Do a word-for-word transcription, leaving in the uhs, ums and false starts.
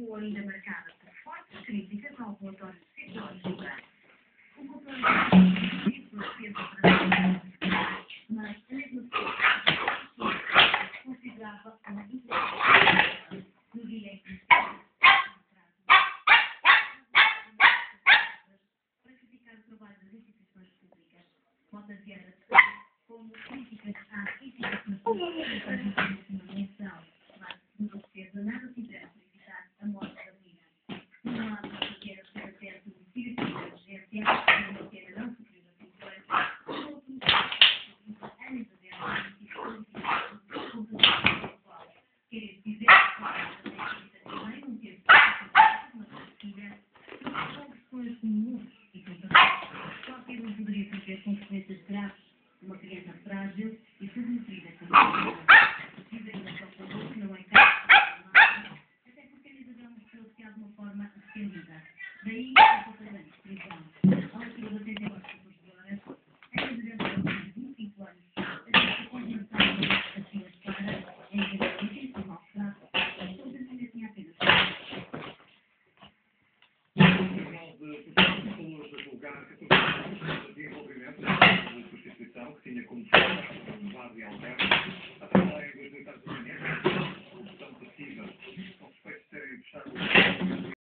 ficou ainda marcada por fortes críticas ao relatório de psicologia. O relatório de psicologia mas a mesma pessoa considerava uma integridade no dia em que para criticar o trabalho das instituições públicas, pode haver como críticas às instituições públicas para a menção, mas não certeza nada fizeram para evitar a morte da vida. Não há para fazer a certeza do espírito de urgência, de uma pena não sofrida por outros, outros, anos a ver, querer dizer que também não ter mas se tiver condições comuns e qualquer um poderia sofrer consequências graves de uma criança frágil e submetida como precisa da sua saúde, não é caso, até porque a Isabel mostrou-se de alguma forma defendida. Daí a tratamento de prisão. Ao altura da sentença propositória, a Isabel tem vinte e cinco anos, a ser condenada a suas caras em que o mal trato, a sua sentença tinha apenas que tinha como base alterna, até lá em dois mil e tantos,